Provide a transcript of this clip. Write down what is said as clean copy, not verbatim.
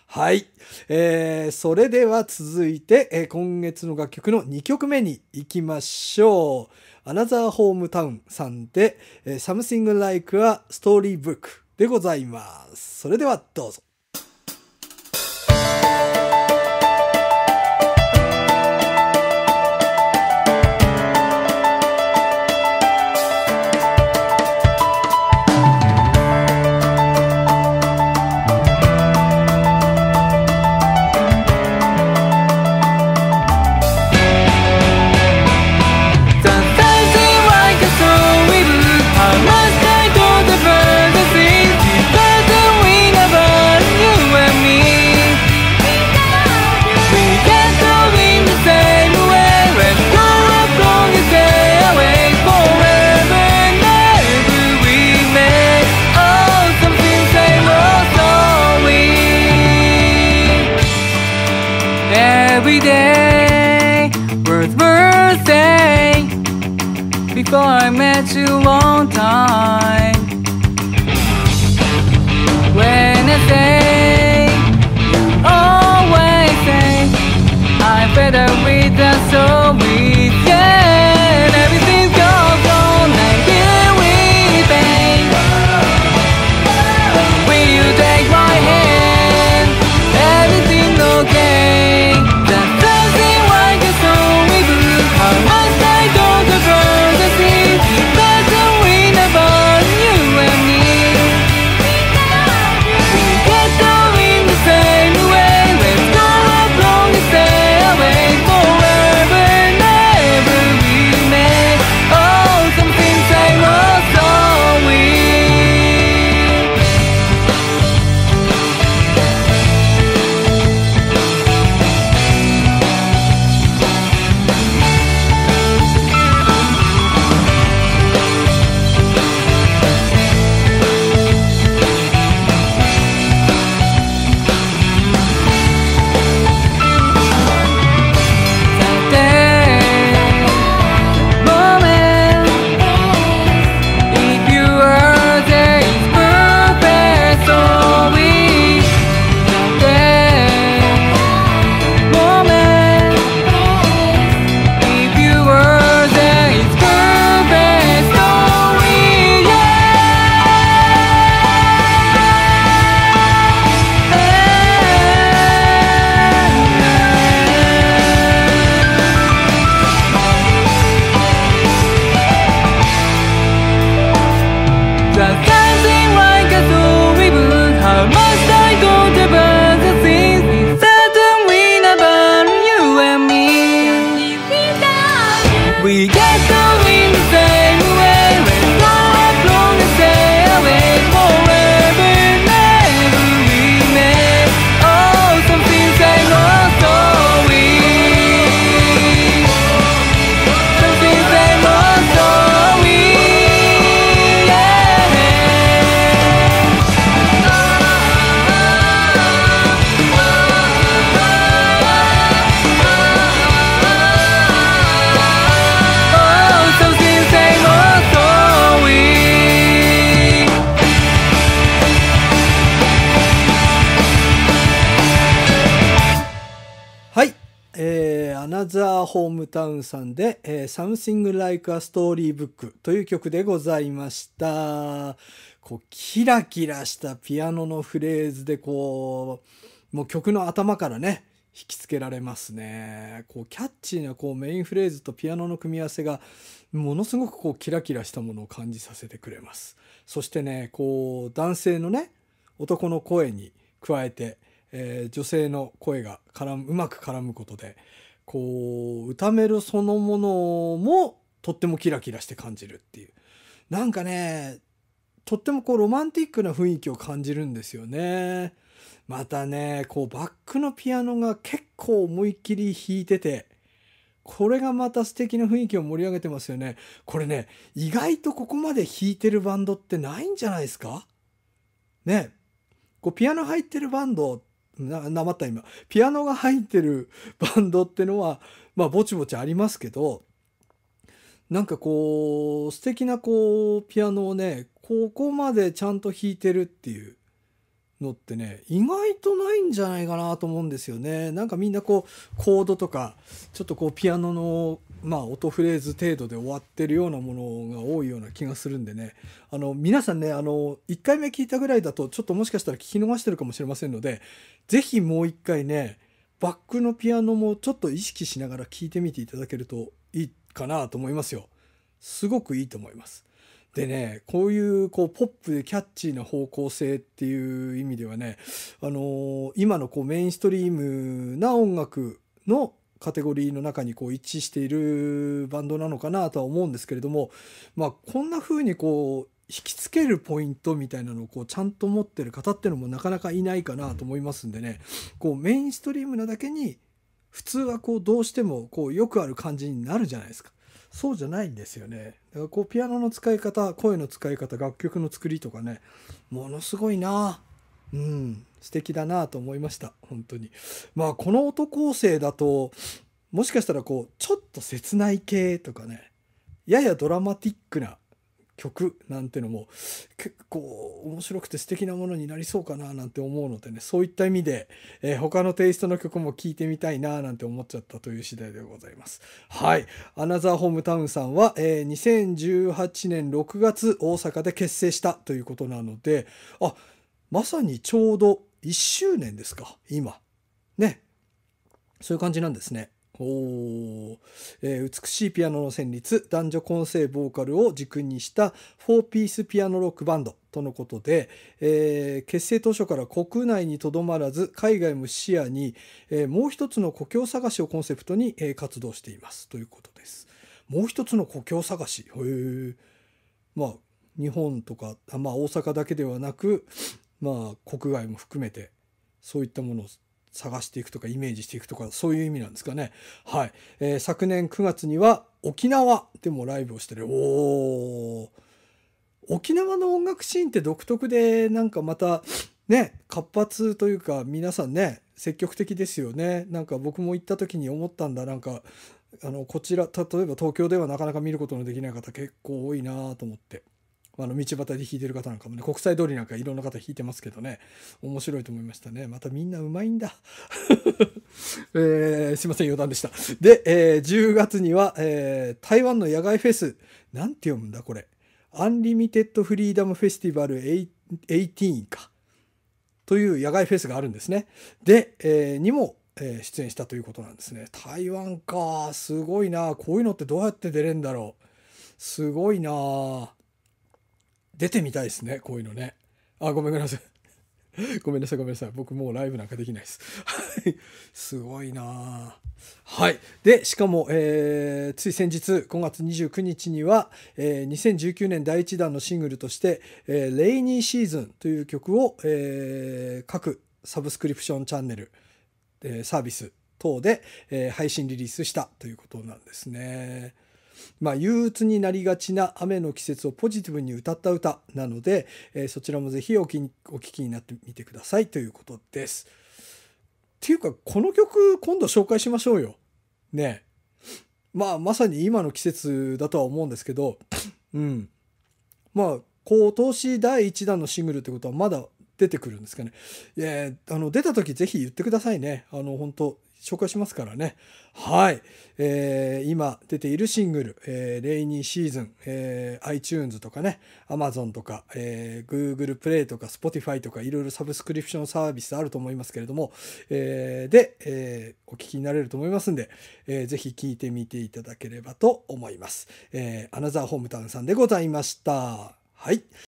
はい、それでは続いて、今月の楽曲の2曲目に行きましょう。アナザーホームタウンさんで、Something Like a Storybook でございます。それではどうぞ。 Every day, words were saying before I met you long time. When I say, you always say, I'm better with the story. Yeah, everything goes on and here we bang. Will you take my hand? Everything okay? We get going the same way. Let's go up long and stay away forever. Never we met. Oh, something same old story. Something same old story. Yeah. はい、アナザーホームタウンさんで、Something Like a Storybook という曲でございました。こうキラキラしたピアノのフレーズでこうもう曲の頭からね引きつけられますね。こうキャッチーなこうメインフレーズとピアノの組み合わせがものすごくこうキラキラしたものを感じさせてくれます。そしてねこう男性のね男の声に加えて女性の声がうまく絡むことでこう歌メロそのものもとってもキラキラして感じるっていうなんかねとってもこうロマンティックな雰囲気を感じるんですよね。またねこうバックのピアノが結構思いっきり弾いててこれがまた素敵な雰囲気を盛り上げてますよね。これね意外とここまで弾いてるバンドってないんじゃないですかね。こうピアノ入ってるバンドなまった今ピアノが入ってるバンドってのはまあぼちぼちありますけどなんかこう素敵なこうピアノをねここまでちゃんと弾いてるっていうのってね意外とないんじゃないかなと思うんですよね。なんかみんなこうコードとかちょっとこうピアノの音フレーズ程度で終わってるようなものが多いような気がするんでね、皆さんね1回目聞いたぐらいだとちょっともしかしたら聞き逃してるかもしれませんので、ぜひもう一回ねバックのピアノもちょっと意識しながら聞いてみていただけるといいかなと思いますよ。すごくいいと思います。でね、こういうポップでキャッチーな方向性っていう意味ではね、今のメインストリームな音楽のカテゴリーの中に一致しているバンドなのかなとは思うんですけれども、こんな風に引きつけるポイントみたいなのをちゃんと持ってる方っていうのもなかなかいないかなと思いますんでね、メインストリームなだけに普通はどうしてもよくある感じになるじゃないですか。そうじゃないんですよね。だからピアノの使い方、声の使い方、楽曲の作りとかね、ものすごいな、素敵だなと思いました。本当に。この音構成だともしかしたらちょっと切ない系とかね、ややドラマティックな曲なんてのも結構面白くて素敵なものになりそうかななんて思うのでね、そういった意味で、他のテイストの曲も聴いてみたいななんて思っちゃったという次第でございます。はい。アナザーホームタウンさんは、2018年6月大阪で結成したということなので、まさにちょうど1周年ですか、今ね。そういう感じなんですね。美しいピアノの旋律、男女混声ボーカルを軸にした4ピースピアノロックバンドとのことで、結成当初から国内にとどまらず海外も視野に、もう一つの故郷探しをコンセプトに、活動していますということです。もう一つの故郷探し、日本とか、大阪だけではなく、国外も含めてそういったものを探していくとかイメージしていくとか、そういう意味なんですかね。はい。昨年9月には沖縄でもライブをしてる。沖縄の音楽シーンって独特で、なんかまたね活発というか、皆さんね積極的ですよね。なんか僕も行った時に思ったんだ。なんかこちら例えば東京ではなかなか見ることのできない方結構多いなと思って。道端で弾いてる方なんかもね、国際通りなんかいろんな方弾いてますけどね、面白いと思いましたね。またみんなうまいんだ。すいません、余談でした。で、10月には、台湾の野外フェス、なんて読むんだこれ、アンリミテッドフリーダムフェスティバル18かという野外フェスがあるんですね。で、にも出演したということなんですね。台湾か、すごいな。こういうのってどうやって出れんだろう。すごいな。出てみたいですね、こういうのね。ごめんなさい。ごめんなさい。僕もうライブなんかできないです。すごいな。はい。で、しかも、つい先日、5月29日には、2019年第1弾のシングルとして、レイニーシーズンという曲を、各サブスクリプションチャンネル、サービス等で、配信リリースしたということなんですね。憂鬱になりがちな雨の季節をポジティブに歌った歌なので、そちらもぜひお聞きになってみてくださいということです。っていうか、この曲今度紹介しましょうよ。ね。まさに今の季節だとは思うんですけど、今年第1弾のシングルってことはまだ出てくるんですかね。出た時ぜひ言ってくださいね。本当紹介しますからね。はい。今出ているシングル、レイニーシーズン、iTunes とかね、Amazon とか、Google Play とか Spotify とかいろいろサブスクリプションサービスあると思いますけれども、お聞きになれると思いますんで、ぜひ聞いてみていただければと思います。アナザーホームタウンさんでございました。はい。